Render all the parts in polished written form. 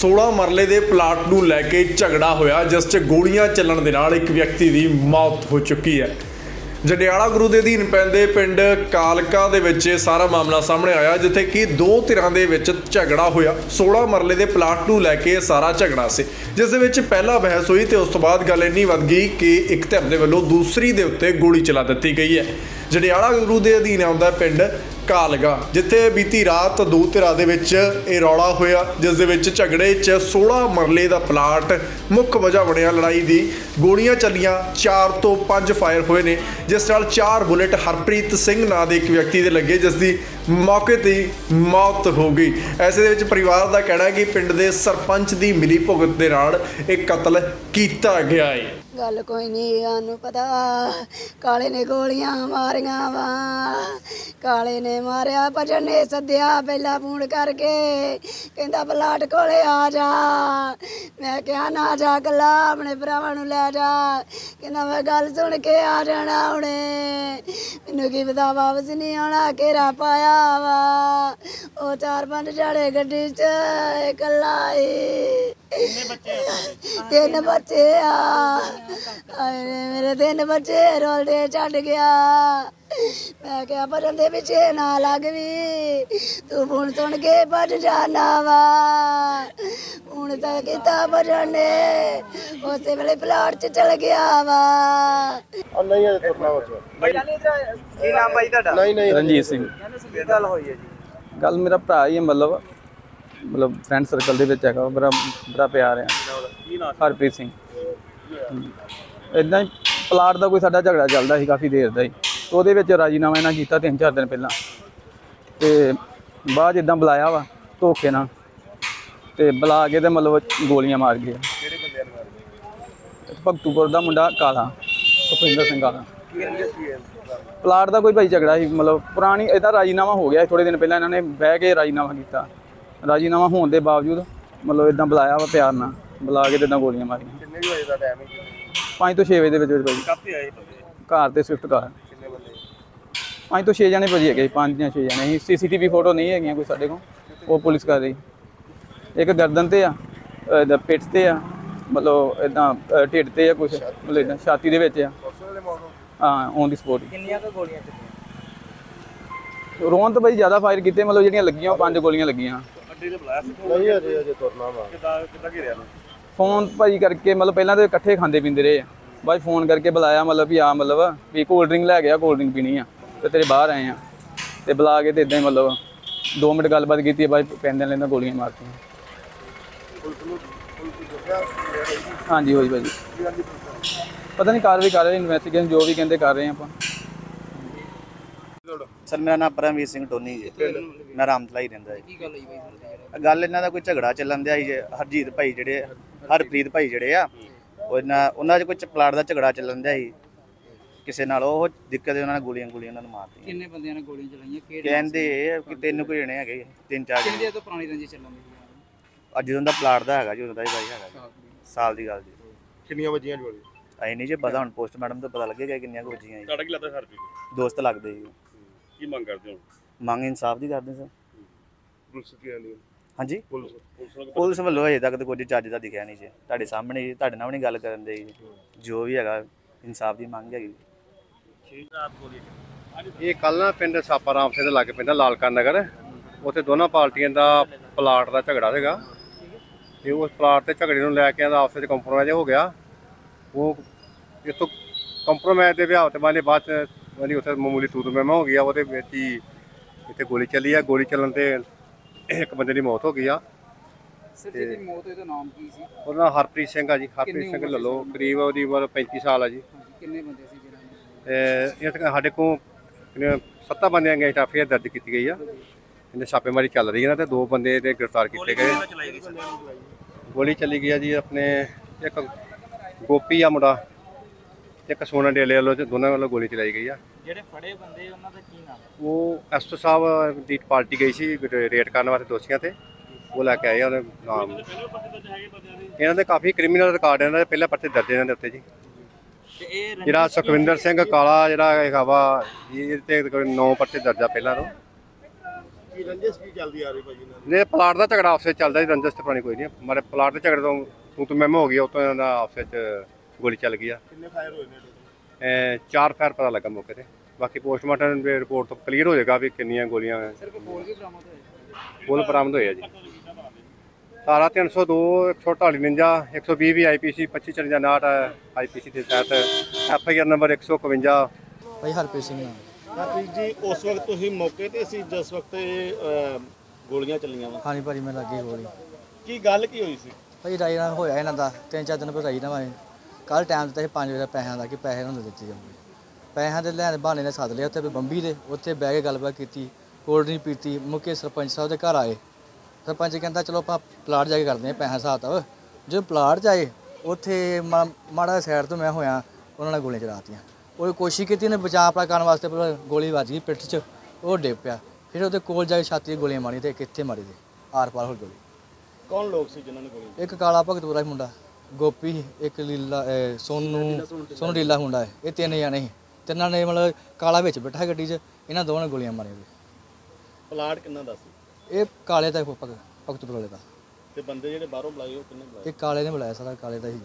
16 ਮਰਲੇ ਦੇ ਪਲਾਟ ਨੂੰ ਲੈ ਕੇ ਝਗੜਾ ਹੋਇਆ ਜਿਸ 'ਚ ਗੋਲੀਆਂ ਚੱਲਣ ਦੇ ਨਾਲ ਇੱਕ ਵਿਅਕਤੀ ਦੀ ਮੌਤ ਹੋ ਚੁੱਕੀ ਹੈ। ਜੰਡਿਆਲਾ ਗੁਰੂ ਦੇ ਅਧੀਨ ਪੈਂਦੇ ਪਿੰਡ ਕਾਲਕਾ ਦੇ ਵਿੱਚ ਇਹ ਸਾਰਾ ਮਾਮਲਾ ਸਾਹਮਣੇ ਆਇਆ, ਜਿੱਥੇ ਕਿ ਦੋ ਧਿਰਾਂ ਦੇ ਵਿੱਚ ਝਗੜਾ ਹੋਇਆ। 16 ਮਰਲੇ ਦੇ ਪਲਾਟ ਨੂੰ ਲੈ ਕੇ ਸਾਰਾ ਝਗੜਾ ਸੀ, ਜਿਸ ਦੇ ਵਿੱਚ ਪਹਿਲਾਂ ਬਹਿਸ ਹੋਈ ਤੇ ਉਸ ਤੋਂ ਬਾਅਦ ਗੱਲ ਇੰਨੀ ਵੱਧ ਗਈ ਕਿ ਇੱਕ ਧਿਰ ਦੇ ਵੱਲੋਂ ਦੂਸਰੀ ਦੇ ਉੱਤੇ ਗੋਲੀ ਚਲਾ ਦਿੱਤੀ ਗਈ ਹੈ। ਜੰਡਿਆਲਾ ਗੁਰੂ ਦੇ ਅਧੀਨ ਆਉਂਦਾ ਪਿੰਡ ਕਾਲਗਾ, ਜਿੱਥੇ ਬੀਤੀ ਰਾਤ ਦੋ ਧਿਰਾਂ ਦੇ ਵਿੱਚ ਇਹ ਰੌਲਾ ਹੋਇਆ, ਜਿਸ ਦੇ ਵਿੱਚ ਝਗੜੇ 'ਚ 16 ਮਰਲੇ ਦਾ ਪਲਾਟ ਮੁੱਖ ਵਜ੍ਹਾ ਬਣਿਆ। ਲੜਾਈ ਦੀ ਗੋਲੀਆਂ ਚੱਲੀਆਂ, 4 ਤੋਂ 5 ਫਾਇਰ ਹੋਏ ਨੇ, ਜਿਸ ਨਾਲ 4 ਬੁਲੇਟ ਹਰਪ੍ਰੀਤ ਸਿੰਘ ਨਾਂ ਦੇ ਇੱਕ ਵਿਅਕਤੀ ਦੇ ਲੱਗੇ, ਜਿਸ ਦੀ ਮੌਕੇ ਤੇ ਮੌਤ ਹੋ ਗਈ। ਐਸੇ ਦੇ ਵਿੱਚ ਪਰਿਵਾਰ ਦਾ ਕਹਿਣਾ ਹੈ ਕਿ ਪਿੰਡ ਦੇ ਸਰਪੰਚ ਦੀ ਮਿਲੀ ਭੁਗਤ ਦੇ ਨਾਲ ਇਹ ਕਤਲ ਕੀਤਾ ਗਿਆ ਹੈ। गल कोई नहीं सानू पता, काले ने गोलियां मारिया वा, काले ने मारिया, भजन ने सद्या पहला फोन करके कहंदा प्लाट कोले आ जा। मैं क्या ना जा कला, अपने भरावां नूं लै जा। कहंदा मैं गल सुन के आ जाना हुणे, मैनूं की पता वापस नहीं आना। घेरा पाया वा, ओ 4-5 जाड़े गड्डी च कला ही, 3 बच्चे आ। मेरे 3 बच्चे रोलते छड़ गया। मैं क्या भजन दे पिछे ना लग भी, तू फोन सुन के भज जाना वा। हूं तक किता भजन ने उस वेले प्लाट च चल गया वा। नहीं है तुरना ਕੀ ਨਾਮ ਬਾਈ ਤੁਹਾਡਾ? नहीं ਰਣਜੀਤ ਸਿੰਘ। ਕੀ ਗੱਲ ਹੋਈ ਹੈ ਜੀ? ਗੱਲ ਮੇਰਾ ਭਰਾ ਹੀ ਹੈ, ਮਤਲਬ ਫਰੈਂਡ ਸਰਕਲ ਦੇ ਵਿੱਚ ਹੈਗਾ, ਬੜਾ ਪਿਆਰ ਹੈ। ਹਰਪ੍ਰੀਤ ਸਿੰਘ। ਇੱਦਾਂ ਹੀ ਪਲਾਟ ਦਾ ਕੋਈ ਸਾਡਾ ਝਗੜਾ ਚੱਲਦਾ ਸੀ ਕਾਫੀ ਦੇਰ ਦਾ ਹੀ, ਉਹਦੇ ਵਿੱਚ ਰਾਜੀਨਾਮਾ ਇਹਨਾਂ ਕੀਤਾ 3-4 ਦਿਨ ਪਹਿਲਾਂ, ਤੇ ਬਾਅਦ ਇੱਦਾਂ ਬੁਲਾਇਆ ਵਾ ਧੋਖੇ ਨਾਲ, ਤੇ ਬੁਲਾ ਕੇ ਤੇ ਮਤਲਬ ਗੋਲੀਆਂ ਮਾਰ ਗਏ। ਕਿਹੜੇ ਬੰਦਿਆਂ ਨੂੰ ਮਾਰ ਗਏ? ਭਗਤੂਪੁਰ ਦਾ ਮੁੰਡਾ ਕਾਲਾ, ਸੁਖਵਿੰਦਰ ਸਿੰਘ ਕਾਲਾ। ਪਲਾਟ ਦਾ ਕੋਈ ਭਾਈ ਝਗੜਾ ਸੀ, ਮਤਲਬ ਪੁਰਾਣੀ ਇਹਦਾ ਰਾਜੀਨਾਮਾ ਹੋ ਗਿਆ ਥੋੜ੍ਹੇ ਦਿਨ ਪਹਿਲਾਂ, ਇਹਨਾਂ ਨੇ ਬਹਿ ਕੇ ਰਾਜੀਨਾਮਾ ਕੀਤਾ। ਰਾਜੀਨਾਮਾ ਹੋਣ ਦੇ ਬਾਵਜੂਦ ਮਤਲਬ ਇੱਦਾਂ ਬੁਲਾਇਆ ਵਾ ਪਿਆਰ ਨਾਲ, ਬੁਲਾ ਕੇ ਤੇ ਇੱਦਾਂ ਗੋਲੀਆਂ ਮਾਰੀਆਂ। ਕਿੰਨੇ ਵਜੇ ਦਾ ਟਾਈਮ ਹੈ? 5 ਤੋਂ 6 ਵਜੇ ਦੇ ਵਿੱਚ ਭਾਈ। ਕਾਫੀ ਆਏ ਬੰਦੇ? ਘਰ ਤੇ ਸਵਿਫਟ ਕਾਰ। ਕਿੰਨੇ ਬੰਦੇ? 5 ਤੋਂ 6 ਜਣੇ ਭਾਜੀ ਹੈਗੇ, 5 ਜਾਂ 6 ਜਣੇ। CCTV ਫੋਟੋ ਨਹੀਂ ਹੈਗੀਆਂ ਕੋਈ ਸਾਡੇ ਕੋਲ, ਉਹ ਪੁਲਿਸ ਕਰ ਰਹੀ। ਇੱਕ ਗਰਦਨ ਤੇ ਆ, ਪਿੱਠ ਤੇ ਆ, ਮਤਲਬ ਇੱਦਾਂ ਢਿੱਡ ਤੇ ਆ, ਕੁਛ ਮਤਲਬ ਇੱਦਾਂ ਛਾਤੀ ਦੇ ਵਿੱਚ ਆ। ਹਾਂ, ਔਨ ਦੀ ਸਪੋਟ। ਕਿੰਨੀਆਂ ਕੁ ਗੋਲੀਆਂ ਚੱਲੀਆਂ? ਰੋਣ ਤਾਂ ਭਾਈ ਜ਼ਿਆਦਾ ਫਾਇਰ ਕੀਤੇ, ਮਤਲਬ ਜਿਹੜੀਆਂ ਲੱਗੀਆਂ 5 ਗੋਲੀਆਂ ਲੱਗੀਆਂ। ਅੱਡੇ ਤੇ ਬੁਲਾਇਆ ਸੀ? ਨਹੀਂ ਅਜੇ ਤੁਰਨਾ ਵਾ। ਕਿੱਦਾਂ ਘੇਰਿਆ ਨਾ? ਫੋਨ ਭਾਜੀ ਕਰਕੇ, ਮਤਲਬ ਪਹਿਲਾਂ ਤਾਂ ਇਕੱਠੇ ਖਾਂਦੇ ਪੀਂਦੇ ਰਹੇ ਆ, ਬਾਅਦ ਫੋਨ ਕਰਕੇ ਬੁਲਾਇਆ, ਮਤਲਬ ਵੀ ਆ, ਮਤਲਬ ਵੀ ਕੋਲਡ ਡਰਿੰਕ ਲੈ ਗਿਆ, ਕੋਲਡ ਡਰਿੰਕ ਪੀਣੀ ਆ ਤੇ ਤੇਰੇ ਬਾਹਰ ਆਏ ਆ, ਤੇ ਬੁਲਾ ਕੇ ਤੇ ਇੱਦਾਂ ਹੀ ਮਤਲਬ 2 ਮਿੰਟ ਗੱਲਬਾਤ ਕੀਤੀ, ਬਾਅਦ ਪੈਂਦੇ ਲੈਂਦਾ ਗੋਲੀਆਂ ਮਾਰਤੀਆਂ। ਹਾਂਜੀ ਹੋਈ ਭਾਜੀ, ਪਤਾ ਨਹੀਂ ਕਾਰਵਾਈ ਕਰ ਰਹੇ, ਇਨਵੈਸਟੀਗੇਸ਼ਨ ਜੋ ਵੀ ਕਹਿੰਦੇ ਕਰ ਰਹੇ ਆਪਾਂ। ਸਰ ਮੇਰਾ ਨਾਮ ਪਰਮਵੀਰ ਸਿੰਘ ਟੋਨੀ ਜੀ, ਮੈਂ ਰਾਮਤਲਾ ਹੀ ਰਹਿੰਦਾ ਜੀ। ਗੱਲ ਇਹਨਾਂ ਦਾ ਕੋਈ ਝਗੜਾ ਚੱਲਣ ਦਿਆ ਸੀ। ਹਰਜੀਤ ਭਾਈ ਜਿਹੜੇ, ਹਰਪ੍ਰੀਤ ਭਾਈ ਜਿਹੜੇ ਆ, ਉਹਨਾਂ 'ਚ ਕੋਈ ਪਲਾਟ ਦਾ ਝਗੜਾ ਚੱਲਣ ਦਿਆ ਸੀ ਕਿਸੇ ਨਾਲ, ਉਹ ਦਿੱਕਤ ਉਹਨਾਂ ਨੇ ਗੋਲੀਆਂ ਉਹਨਾਂ ਨੂੰ ਮਾਰਤੀਆਂ। ਕਿੰਨੇ ਬੰਦਿਆਂ ਨੇ ਗੋਲੀਆਂ ਚਲਾਈਆਂ? ਕਹਿੰਦੇ ਕਿ 3 ਕੋਈ ਜਣੇ ਹੈਗੇ, 3-4 ਕਿੰਨੇ ਦਿਨ ਤੋਂ ਪੁਰਾਣੀ ਰੰਜਿਸ਼ ਚੱਲਣ ਦੀ? ਅੱਜ ਜਦੋਂ ਦਾ ਪਲਾਟ ਦਾ ਹੈਗਾ ਜੀ, ਉਦੋਂ ਦਾ ਹੀ ਭਾਈ ਹੈਗਾ, ਸਾਲ ਦੀ ਗੱਲ ਜੀ। ਕਿੰਨੀਆਂ ਵਜੀਆਂ ਗੋਲੀ? ਅਸੀਂ ਨਹੀਂ ਜੇ ਪਤਾ, ਹੁਣ ਪੋਸਟਮਾਰਟਮ ਤੋਂ ਪਤਾ ਲੱਗੇਗਾ ਕਿੰਨੀਆਂ ਕੁ ਵੱਜੀਆਂ ਜੀ। ਤੁਹਾਡਾ ਕੀ ਲੱਗਦਾ ਹਰਪ੍ਰੀਤ? ਦੋਸਤ ਲੱਗਦੇ ਜੀ। ਕੀ ਮੰਗ ਕਰਦੇ ਹੋ? ਮੰਗ ਇਨਸਾਫ ਦੀ ਕਰਦੇ ਸਰ। ਪੁਲਿਸ ਕੀ ਆਂਦੀ? ਹਾਂਜੀ, ਪੁਲਿਸ ਪੁਲਿਸ ਵੱਲੋਂ ਅਜੇ ਤੱਕ ਤਾਂ ਕੁਝ ਚੱਜ ਦਾ ਦਿਖਿਆ ਨਹੀਂ ਜੀ। ਤੁਹਾਡੇ ਸਾਹਮਣੇ ਜੀ, ਤੁਹਾਡੇ ਨਾਲ ਵੀ ਨਹੀਂ ਗੱਲ ਕਰਨ ਦੇ ਜੀ। ਜੋ ਵੀ ਹੈਗਾ ਇਨਸਾਫ ਦੀ ਮੰਗ ਹੈਗੀ। ਇਹ ਕੱਲ੍ਹ ਨਾ ਪਿੰਡ ਸਾਪਾਰਾਮ ਸਿੰਘ ਦੇ ਲਾਗੇ ਪੈਂਦਾ ਲਾਲਕਾ ਨਗਰ, ਉੱਥੇ ਦੋਨਾਂ ਪਾਰਟੀਆਂ ਦਾ ਪਲਾਟ ਦਾ ਝਗੜਾ ਸੀਗਾ, ਤੇ ਉਸ ਪਲਾਟ ਤੇ ਝਗੜੇ ਨੂੰ ਲੈ ਕੇ ਆਪਸ ਵਿੱਚ ਕੰਪਰੋਮਾਈਜ਼ ਹੋ ਗਿਆ। ਉਹ ਇੱਥੋਂ ਕੰਪਰੋਮਾਈਜ਼ ਦੇ ਵਿਆਹ ਤੋਂ ਬਾਅਦ ਵਾਲੀ ਉੱਥੇ ਮਾਮੂਲੀ ਤੂਤ ਮਹਿਮਾ ਹੋ ਗਿਆ, ਉਹਦੇ ਵਿੱਚ ਹੀ ਇੱਥੇ ਗੋਲੀ ਚੱਲੀ ਆ। ਗੋਲੀ ਚੱਲਣ ਤੇ ਇੱਕ ਬੰਦੇ ਦੀ ਮੌਤ ਹੋ ਗਈ ਆ। ਸਰ ਜਿਹਦੀ ਮੌਤ ਹੋਈ, ਉਹਦਾ ਨਾਮ ਕੀ ਸੀ? ਉਹਦਾ ਨਾਮ ਹਰਪ੍ਰੀਤ ਸਿੰਘ ਆ ਜੀ। ਹਰਪ੍ਰੀਤ ਸਿੰਘ ਲੈ ਲਓ, ਕਰੀਬ ਉਹਦੀ ਉਮਰ 35 ਸਾਲ ਆ ਜੀ। ਕਿੰਨੇ ਬੰਦੇ ਸੀ ਜਿਹਨਾਂ ਇਹ ਸਾਡੇ ਕੋਲ 7 ਬੰਦਿਆਂ ਦੀਆਂ ਐਫਆਈਆਰ ਦਰਜ ਕੀਤੀ ਗਈ ਆ। ਇਹਨੇ ਛਾਪੇਮਾਰੀ ਚੱਲ ਰਹੀ ਹੈ ਨਾ, ਤੇ 2 ਬੰਦੇ ਦੇ ਗ੍ਰਿਫਤਾਰ ਕੀਤੇ ਗਏ। ਗੋਲੀ ਚੱਲੀ ਗਈ ਆ ਜੀ ਆਪਣੇ ਇੱਕ ਗੋਪੀ ਆ ਮੁੰਡਾ, ਇੱਕ ਸੋਨਾ ਡੇਲੇ ਵੱਲੋਂ, ਦੋਨਾਂ ਵੱਲੋਂ ਗੋਲੀ ਚਲਾਈ ਗਈ ਆ। ਜਿਹੜੇ ਫੜੇ ਬੰਦੇ ਉਹਨਾਂ ਦਾ ਕੀ ਨਾਮ? ਉਹ ਐਸਓ ਸਾਹਿਬ ਦੀ ਪਾਰਟੀ ਗਈ ਸੀ ਰੇਡ ਕਰਨ ਵਾਸਤੇ ਦੋਸ਼ੀਆਂ ਤੇ, ਉਹ ਲੈ ਕੇ ਆਏ ਉਹਦੇ ਨਾਮ। ਇਹਨਾਂ ਦੇ ਕਾਫੀ ਕ੍ਰਿਮੀਨਲ ਰਿਕਾਰਡ ਇਹਨਾਂ ਦੇ, ਪਹਿਲਾਂ ਪਰਚੇ ਦਰਜ ਇਹਨਾਂ ਦੇ ਉੱਤੇ ਜੀ। ਜਿਹੜਾ ਸੁਖਵਿੰਦਰ ਸਿੰਘ ਕਾਲਾ ਜਿਹੜਾ ਹੈਗਾ ਵਾ, ਇਹ ਤੇ 9 ਪਰਚੇ ਦਰਜ ਆ ਪਹਿਲਾਂ ਤੋਂ। ਕੀ ਰੰਜਿਸ਼ ਕੀ ਚੱਲਦੀ ਆ ਰਹੀ ਭਾਜੀ ਨਾਲ? ਨੇ ਪਲਾਟ ਦਾ ਝਗੜਾ ਆਪਸੇ ਚੱਲਦਾ ਜੀ, ਰੰਜਸ ਤੇ ਪਾਣੀ ਕੋਈ ਨਹੀਂ। ਮਾਰੇ ਪਲਾਟ ਦੇ ਝਗੜੇ ਤੋਂ ਤੂੰ ਮੈਂ ਹੋ ਗਈ, ਉਤੋਂ ਇਹਨਾਂ ਦਾ ਆਪਸੇ ਚ ਗੋਲੀ ਚੱਲ ਗਈ ਆ। ਕਿੰਨੇ ਫਾਇਰ ਹੋਏ ਨੇ total? 4 ਫਾਇਰ ਪਤਾ ਲੱਗਾ ਮੌਕੇ ਤੇ। ਬਾਕੀ ਪੋਸਟਮਾਰਟਮ ਦੀ ਰਿਪੋਰਟ ਤੋਂ ਕਲੀਅਰ ਹੋ ਜਾਏਗਾ ਵੀ ਕਿੰਨੀਆਂ ਗੋਲੀਆਂ ਸਿਰਫ ਬੋਲ ਵੀ ਬਰਾਮਦ ਹੋਏ। ਬੁੱਲ ਬਰਾਮਦ ਹੋਏ ਆ ਜੀ। ਧਾਰਾ 302 148 49 120 ਵੀ ਆਈਪੀਸੀ 2554 ਆਈਪੀਸੀ ਦੇ ਤਹਿਤ ਐਫਆਈਆਰ ਨੰਬਰ 151। ਭਾਈ ਹਰਪ੍ਰੀਤ ਸਿੰਘ ਨਾਮ। ਹਰਪ੍ਰੀਤ ਜੀ, ਉਸ ਵਕਤ ਤੁਸੀਂ ਮੌਕੇ ਤੇ ਸੀ ਜਿਸ ਵਕਤ ਇਹ ਗੋਲੀਆਂ ਚੱਲੀਆਂ ਵਾ? ਹਾਂਜੀ ਭਾਜੀ ਮੈਂ ਲੱਗੀ ਗੋਲੀ। ਕੀ ਗੱਲ ਕੀ ਹੋਈ ਸੀ? ਭਾਈ ਰਾਈ ਨਾਲ ਹੋਇਆ ਇਹਨਾਂ ਦਾ 3-4 ਦਿਨ ਪਹਿਲਾਂ ਰਾਈ ਨਾ ਮੈਂ ਕੱਲ ਟਾਈਮ ਦਿੱਤਾ ਸੀ 5 ਵਜੇ ਦਾ ਪੈਸਿਆਂ ਦਾ, ਕਿ ਪੈਸੇ ਉਹਨਾਂ ਨੂੰ ਦਿੱਤੇ ਜਾਣਗੇ। ਪੈਸਿਆਂ ਦੇ ਲੈਣ ਬਹਾਨੇ ਨੇ ਸੱਦ ਲਿਆ ਉੱਥੇ ਬੰਬੀ ਦੇ, ਉੱਥੇ ਬਹਿ ਕੇ ਗੱਲਬਾਤ ਕੀਤੀ, ਕੋਲਡ ਡਰਿੰਕ ਪੀਤੀ। ਮੁੱਕੇ ਸਰਪੰਚ ਸਾਹਿਬ ਦੇ ਘਰ ਆਏ। ਸਰਪੰਚ ਕਹਿੰਦਾ ਚਲੋ ਆਪਾਂ ਪਲਾਟ ਜਾ ਕੇ ਕਰਦੇ ਹਾਂ ਪੈਸਿਆਂ ਹਿਸਾਬ ਕਿਤਾਬ। ਜਦੋਂ ਪਲਾਟ 'ਚ ਆਏ ਉੱਥੇ ਮਾੜਾ ਸਾਈਡ ਤੋਂ ਮੈਂ ਹੋਇਆ, ਉਹਨਾਂ ਨੇ ਗੋਲੀਆਂ ਚਲਾਤੀਆਂ। ਉਹ ਕੋਸ਼ਿਸ਼ ਕੀਤੀ ਉਹਨੇ ਬਚਾਅ ਆਪਣਾ ਕਰਨ ਵਾਸਤੇ, ਪਰ ਗੋਲੀ ਵੱਜ ਗਈ ਪਿੱਠ 'ਚ, ਉਹ ਡਿੱਗ ਪਿਆ। ਫਿਰ ਉਹਦੇ ਕੋਲ ਜਾ ਕੇ ਛਾਤੀ 'ਚ ਗੋਲੀਆਂ ਮਾਰੀਆਂ ਤੇ ਕਿੱਥੇ ਮਾਰੀ ਤੇ ਆਰ ਪਾਰ ਹੋ ਗੋਲੀ। ਕੌਣ ਲੋਕ ਸੀ ਜਿਨ੍ਹਾਂ ਨੇ ਗੋਲੀ? ਇੱਕ ਕਾਲਾ ਭਗਤਪੁਰਾ ਮੁੰਡਾ ਗੋਪੀ, ਇੱਕ ਲੀਲਾ ਸੋਨੂੰ ਲੀਲਾ ਮੁੰਡਾ ਹੈ। ਇਹ 3 ਜਣੇ ਸੀ। ਤਿੰਨਾਂ ਨੇ ਮਤਲਬ ਕਾਲਾ ਵਿੱਚ ਬੈਠਾ ਗੱਡੀ 'ਚ, ਇਹਨਾਂ ਦੋਵਾਂ ਨੇ ਗੋਲੀਆਂ ਮਾਰੀਆਂ। ਪਲਾਟ ਕਿੰਨਾ ਦਾ ਸੀ? ਇਹ ਕਾਲੇ ਦਾ ਭਗਤਪੁਰੇ ਦਾ। ਤੇ ਬੰਦੇ ਜਿਹੜੇ ਬਾਹਰੋਂ ਬੁਲਾਏ ਉਹ ਕਿੰਨੇ ਬੁਲਾਏ? ਇਹ ਕਾਲੇ ਨੇ ਬੁਲਾਇਆ, ਸਾਰਾ ਕਾਲੇ ਦਾ ਹੀ।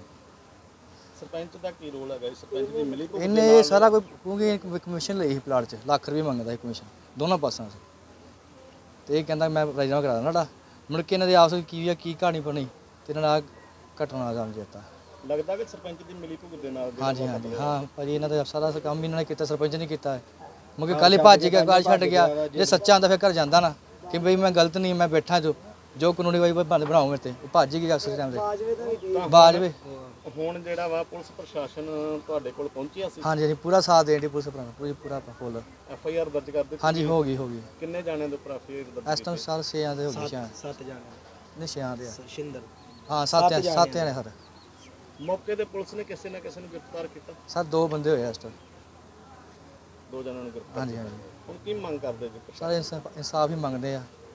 ਸਰਪੰਚ ਦਾ ਕੀ ਰੋਲ ਹੈਗਾ? ਸਰਪੰਚ ਦੀ ਮਿਲੀ ਭੁਗਤ ਇਹਨੇ ਇਹ ਸਾਰਾ ਕੋਈ, ਕਿਉਂਕਿ ਕਮਿਸ਼ਨ ਲਈ ਸੀ ਪਲਾਟ 'ਚ, ਲੱਖ ਰੁਪਏ ਮੰਗਦਾ ਸੀ ਕਮਿਸ਼ਨ ਦੋਨਾਂ ਪਾਸਿਆਂ 'ਚ। ਤੇ ਇਹ ਕਹਿੰਦਾ ਮੈਂ ਰਾਜਨਾਮਾ ਕਰਾ ਦੇਣਾ ਤੁਹਾਡਾ। ਮੁੜ ਕੇ ਇਹਨਾਂ ਦੇ ਆਪਸ ਵਿੱਚ ਕੀ ਕਹਾਣੀ ਬਣੀ ਤੇ ਇਹਨਾਂ ਨਾਲ ਘਟਨਾ ਦਾ ਦਿੱਤਾ। ਲੱਗਦਾ ਕਿ ਸਰਪੰਚ ਦੀ ਮਿਲੀ ਭੁਗਤ ਦੇ ਨਾਲ ਹਾਂਜੀ ਹਾਂ ਭਾਜੀ, ਇਹਨਾਂ ਦਾ ਸਾਰਾ ਕੰਮ ਇਹਨਾਂ ਨੇ ਕੀਤਾ, ਸਰਪੰਚ ਨੇ ਕੀਤਾ। ਮੁੜ ਕੇ ਕੱਲ੍ਹ ਹੀ ਭੱਜ ਗਿਆ, ਕੱਲ੍ਹ ਛੱਡ ਗਿਆ। ਜੇ ਸੱਚਾ ਹੁੰਦਾ ਫਿਰ ਘਰ ਜਾਂਦਾ ਨਾ, ਕਿ ਬਈ ਮੈਂ ਗਲਤ ਨਹੀਂ, ਮੈਂ ਬੈਠਾ ਜੋ ਕਾਨੂੰਨੀ ਬਾਈ ਬੰਦ ਬਣਾਓ ਮੇਰੇ ਤੇ। ਉਹ ਭੱਜ ਹੀ ਗਿਆ ਅਕਸਰ ਟਾਈਮ ਤੇ ਬਾਜਵੇ। ਹੁਣ ਜਿਹੜਾ ਵਾ ਪੁਲਿਸ ਪ੍ਰਸ਼ਾਸਨ ਤੁਹਾਡੇ ਕੋਲ ਪਹੁੰਚਿਆ ਸੀ? ਹਾਂਜੀ ਪੂਰਾ ਸਾਥ ਦੇਣ ਦੀ ਪੁਲਿਸ ਪੂਰਾ ਫੁੱਲ। ਐਫਆਈਆਰ ਦਰਜ ਕਰ ਦਿੱਤੀ? ਹਾਂਜੀ ਹੋ ਗਈ। ਕਿੰਨੇ ਜਾਣਿਆਂ ਦੇ ਉੱਪਰ ਐਫਆਈਆਰ ਦਰਜ? ਇਸ ਟਾਈਮ ਸਰ 6 ਦੇ ਹੋ ਗਏ। 7 ਜਾਣੇ। ਨਹੀਂ 6 ਦੇ ਆ। ਸ਼ਿੰਦਰ। ਹਾਂ 7 ਜਣੇ ਸਰ। ਮੌਕੇ ਤੇ ਪੁਲਿਸ ਨੇ ਕਿਸੇ ਨਾ ਕਿਸੇ ਨੂੰ ਗ੍ਰਿਫਤਾਰ ਕੀਤਾ? ਸਰ 2 ਬੰਦੇ ਹੋਏ ਇਸ ਟਾਈਮ। 2 ਜਣਾਂ ਨੂੰ ਗ੍ਰਿਫਤਾਰ? ਹਾਂਜੀ ਹੁਣ ਕੀ ਮੰਗ ਕਰਦੇ ਜੀ? ਸਾਰੇ ਇਨਸਾਫ ਹੀ ਮੰਗਦੇ ਆ।